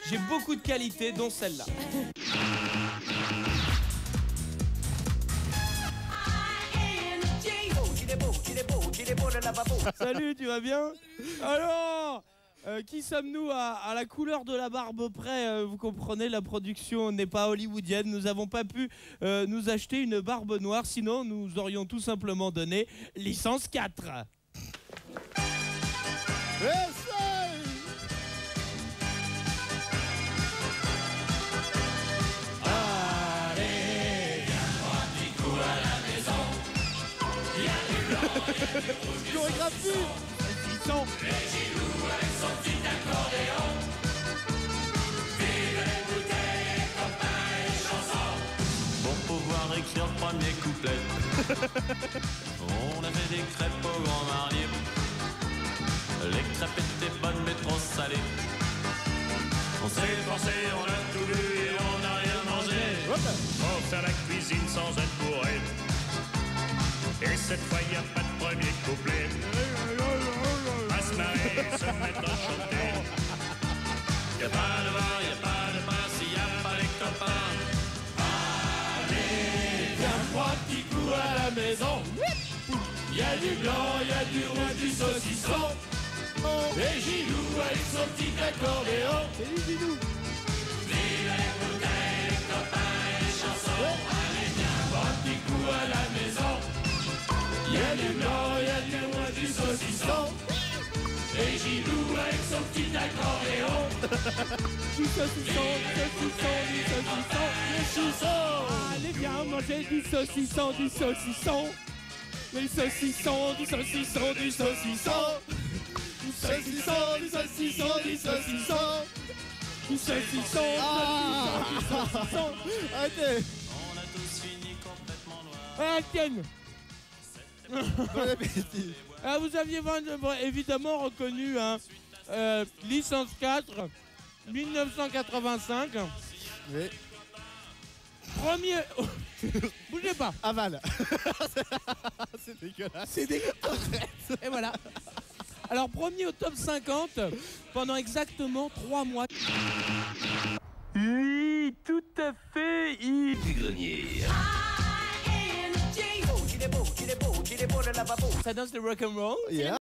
J'ai beaucoup de qualités, dont celle-là. Salut, tu vas bien? Alors, qui sommes-nous à la couleur de la barbe près? Vous comprenez, la production n'est pas hollywoodienne. Nous n'avons pas pu nous acheter une barbe noire, sinon nous aurions tout simplement donné licence 4. Chorégraphie. Ils sont les Gilous avec son petit accordéon. Vive les bouteilles, les copains et les chansons. Pour pouvoir écrire le premier couplet, on avait des crêpes au Grand Marnier. Les crêpes étaient bonnes mais trop salées. On s'est forcé, on a tout bu et on n'a rien mangé. Pour faire la cuisine sans être bourré. Et cette fois y a pas de premier couplet. À se marrer, se mettre à chanter. Y'a pas de bar, y'a pas de pain, s'il y a pas les copains. Allez, viens prendre petit coup à la maison. Y'a du blanc, y'a du rouge, du saucisson. Et Gilou avec son petit accordéon. Salut Gilou. Vive les bouteilles, les copains et les chansons. Allez, viens prendre petit coup à la maison. Y'a du blanc, y'a du rouge, du saucisson. Et Gilou avec son petit accordéon. Du saucisson, du saucisson, du saucisson. Allez, viens manger du saucisson, du saucisson. Du saucisson, du saucisson, du saucisson. Du saucisson, du saucisson, du saucisson. Du saucisson, du saucisson. Arrêtez. On a tous fini complètement noir. Ah, tiens. Bon appétit. Ah, vous aviez évidemment reconnu hein, licence 4 1985. Oui. Premier. Bougez pas. Aval. C'est dégueulasse. C'est dégueulasse. Et voilà. Alors, premier au top 50 pendant exactement 3 mois. Oui, tout à fait. Du grenier. Ça danse le rock'n'roll. Yeah.